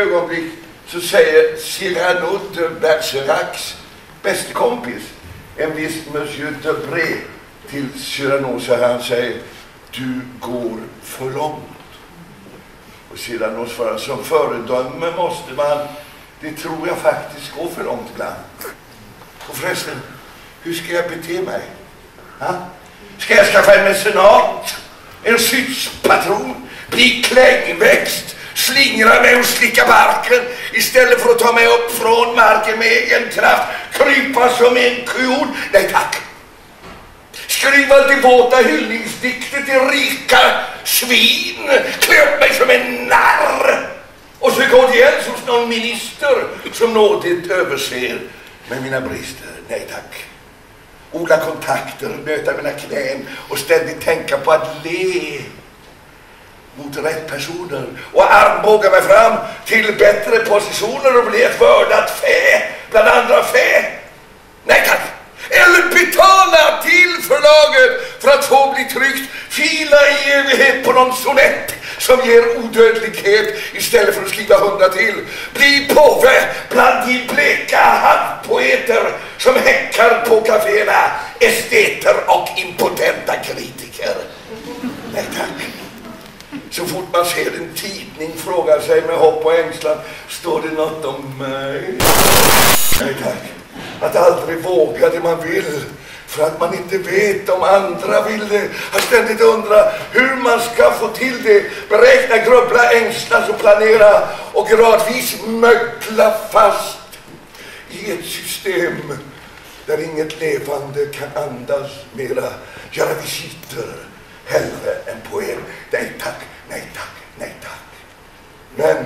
ögonblick så säger Cyrano de Bergeracs bästa kompis, en viss Monsieur Debré, till Cyrano, så han säger: du går för långt. Och Cyrano svarar: som föredöme måste man, det tror jag faktiskt, gå för långt ibland. Och förresten, hur ska jag bete mig? Ha? Ska jag skaffa en mecenat, en skyddspatron, bli klängväxt, slingra mig och slicka barken istället för att ta mig upp från marken med egen kraft, krypa som en kujon? Nej tack. Skriva devota hyllningsdikter till rika svin, klä upp mig som en narr och så gå igen hos någon minister som nådigt överser med mina brister? Nej tack. Odla kontakter, möta mina knän och ständigt tänka på att le mot rätt personer och armbåga mig fram till bättre positioner och bli ett vördat fä bland andra fä? Nej tack. Eller betala till förlaget för att få bli tryckt, fila i evighet på någon sonett som ger odödlighet istället för att skriva 100 till. Bli påve bland de bleka handpoeter som häckar på kaféerna, esteter och impotenta kritiker. Nej tack. Så fort man ser en tidning frågar sig med hopp och ängslan: står det något om mig? Nej tack. Att aldrig våga det man vill för att man inte vet om andra vill det. Att ständigt undra hur man ska få till det. Beräkna, grubbla, ängslas och planera och gradvis mögla fast i ett system där inget levande kan andas mera. Göra visiter hellre än poem. Nej tack, nej tack, nej tack. Men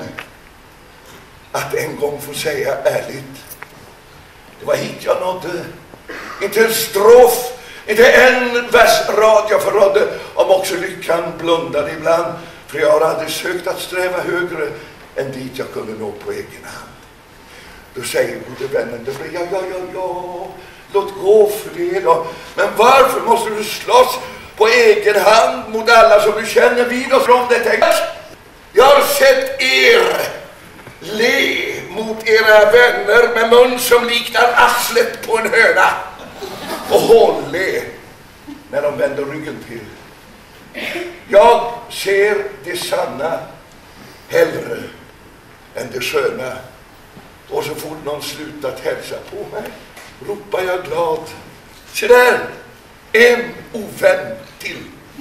att en gång få säga ärligt: det var hit jag nådde. Inte en strof, inte en versrad jag förrådde, om också lyckan blundade ibland. För jag har aldrig sökt att sträva högre än dit jag kunde nå på egen hand. Då säger gode vännen: ja, låt gå för det då. Men varför måste du slåss på egen hand mot alla som du känner vid oss från detta? Jag har sett er le mot era vänner med mun som liknar arslet på en höna och hånle när de vänder ryggen till. Jag ser det sanna hellre än det sköna, och så fort någon slutat hälsa på mig ropar jag glad: se där, en ovän till.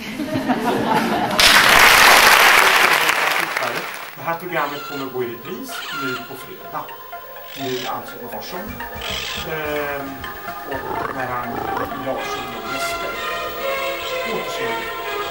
Det här programmet kommer att gå i repris nu på fredag. Nu alltså på Larsson. Och när han Larsson och gäster. Återseende.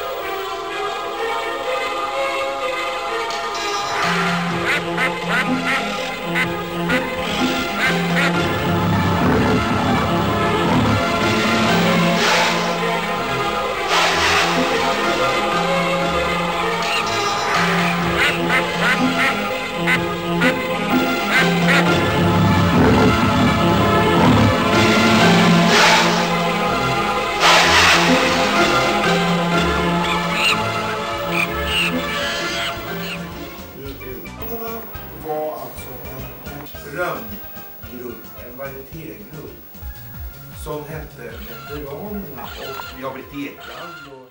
Var alltså en drömgrupp, en varietégrupp som hette Veteranerna, och jag blev Ekland.